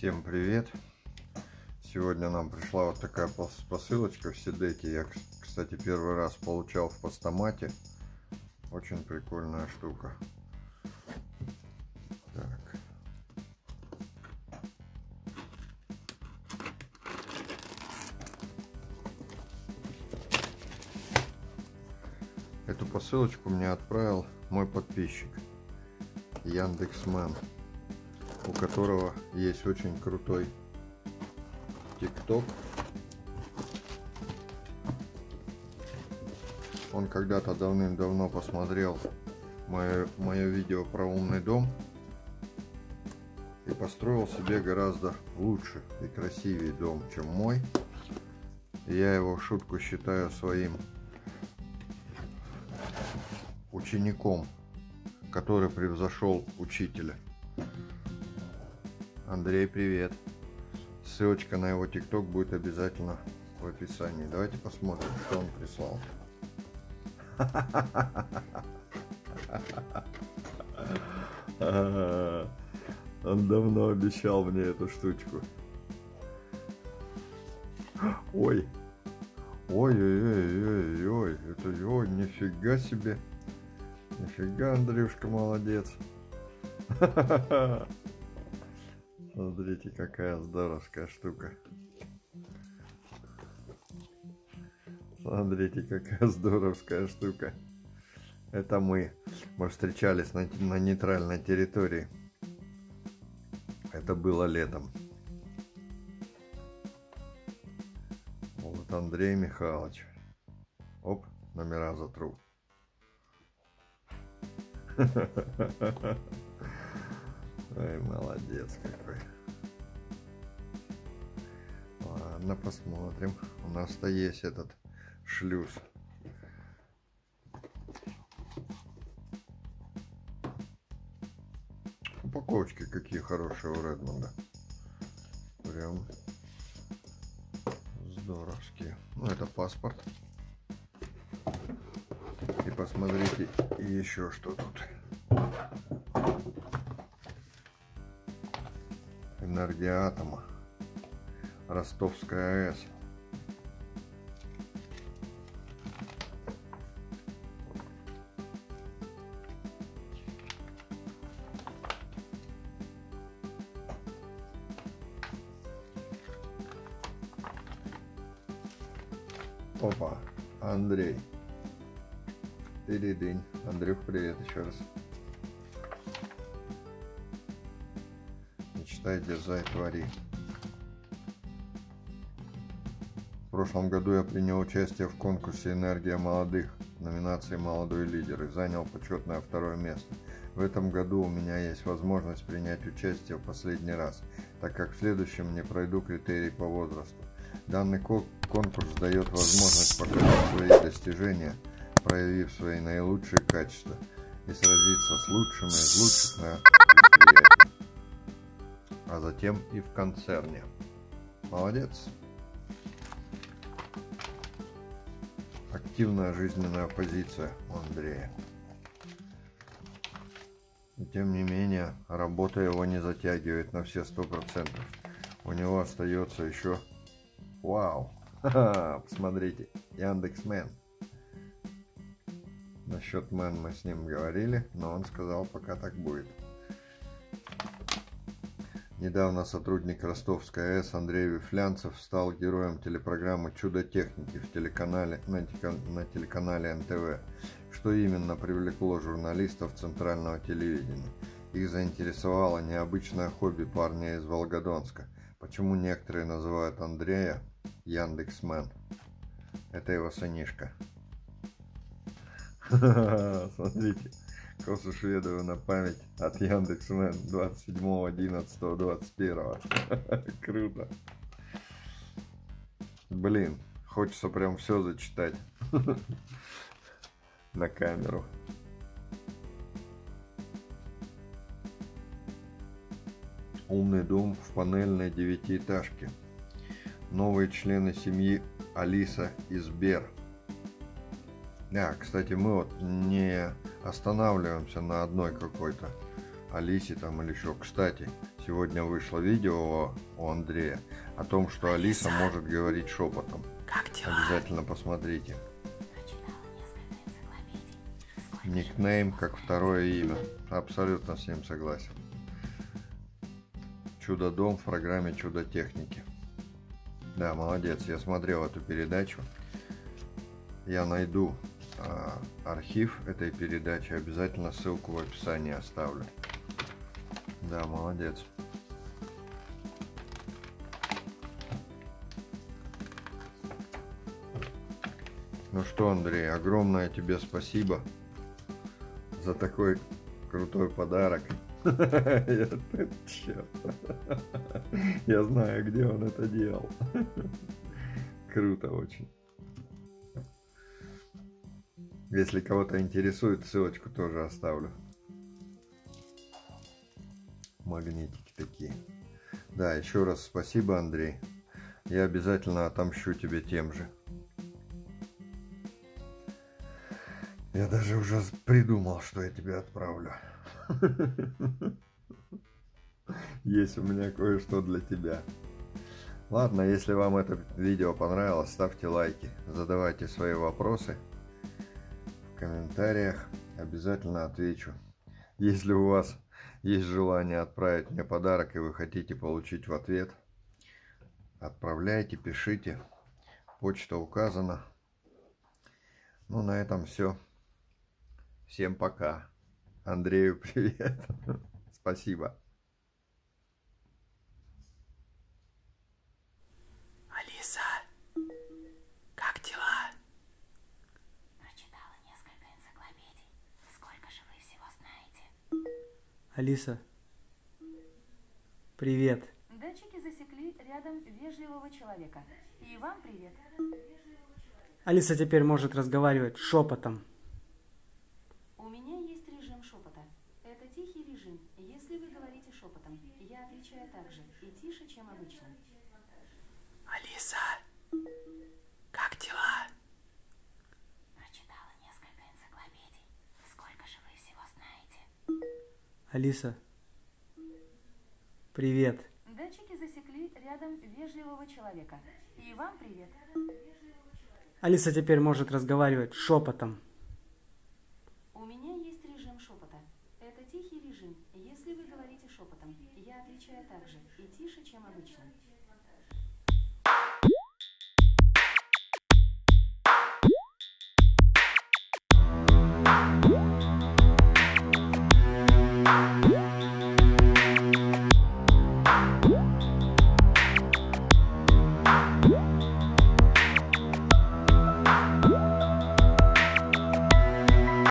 Всем привет! Сегодня нам пришла вот такая посылочка в Сидеке. Я, кстати, первый раз получал в Постамате. Очень прикольная штука. Так. Эту посылочку мне отправил мой подписчик Яндекс.Мен, у которого есть очень крутой ТикТок. Он когда-то давным-давно посмотрел мое видео про умный дом и построил себе гораздо лучше и красивее дом, чем мой. И я его в шутку считаю своим учеником, который превзошел учителя. Андрей, привет! Ссылочка на его ТикТок будет обязательно в описании. Давайте посмотрим, что он прислал. Он давно обещал мне эту штучку. Ой, ой-ой-ой-ой-ой, это ой, нифига себе. Нифига, Андрюшка, молодец. Смотрите, какая здоровская штука. Смотрите, какая здоровская штука. Это мы встречались на нейтральной территории. Это было летом. Вот Андрей Михайлович. Оп, номера затру. Ой, молодец какой. Ладно, посмотрим. У нас-то есть этот шлюз. Упаковочки какие хорошие у Редмонда. Прям здоровские. Ну, это паспорт. И посмотрите еще что тут. Энергия атома. Ростовская АЭС. Опа, Андрей. Ты-ды-дынь. Андрюх, привет еще раз. Мечтай, дерзай, твори. В прошлом году я принял участие в конкурсе «Энергия молодых» в номинации «Молодой лидер» и занял почетное 2-е место. В этом году у меня есть возможность принять участие в последний раз, так как в следующем не пройду критерий по возрасту. Данный конкурс дает возможность показать свои достижения, проявив свои наилучшие качества и сразиться с лучшими из лучших на предприятии, а затем и в концерне. Молодец! Активная жизненная позиция у Андрея. И тем не менее, работа его не затягивает на все 100%. У него остается еще... Вау! Посмотрите, Яндекс.Мен. Насчет Мен мы с ним говорили, но он сказал, пока так будет. Недавно сотрудник Ростовской АЭС Андрей Вифлянцев стал героем телепрограммы «Чудо техники» на телеканале НТВ. Что именно привлекло журналистов центрального телевидения? Их заинтересовало необычное хобби парня из Волгодонска. Почему некоторые называют Андрея Яндекс.Мен? Это его сынишка. Смотрите. Косу Шведову на память от Яндекс.Мен 27.11.21. Круто. Блин, хочется прям все зачитать на камеру. Умный дом в панельной 9-этажке. Новые члены семьи Алиса и Сбер. Кстати, мы вот не останавливаемся на одной какой-то Алисе там или еще. Кстати, Сегодня вышло видео у Андрея о том, что Алиса может говорить шепотом. Как дела? Обязательно посмотрите. Никнейм как второе имя. Абсолютно с ним согласен. Чудо-дом в программе Чудо техники. Да, молодец, я смотрел эту передачу. Я найду архив этой передачи, обязательно ссылку в описании оставлю. Да, молодец. Ну что, Андрей, огромное тебе спасибо за такой крутой подарок. Я знаю, где он это делал. Круто очень. Если кого-то интересует, ссылочку тоже оставлю. Магнитики такие. Да, еще раз спасибо, Андрей. Я обязательно отомщу тебе тем же. Я даже уже придумал, что я тебе отправлю. Есть у меня кое-что для тебя. Ладно, если вам это видео понравилось, ставьте лайки, задавайте свои вопросы в комментариях, обязательно отвечу. Если у вас есть желание отправить мне подарок и вы хотите получить в ответ, отправляйте, пишите, почта указана. Ну, на этом все. Всем пока. Андрею привет. Спасибо. Алиса, как дела? Прочитала несколько энциклопедий. Сколько же вы всего знаете? Алиса, привет. Датчики засекли рядом вежливого человека. И вам привет. Алиса теперь может разговаривать шепотом. У меня есть режим шепота. Это тихий режим. Если вы говорите шепотом, я отвечаю так же и тише, чем обычно. Алиса, как дела? Прочитала несколько энциклопедий. Сколько же вы всего знаете? Алиса, привет. Датчики засекли рядом вежливого человека. И вам привет. Алиса теперь может разговаривать шепотом.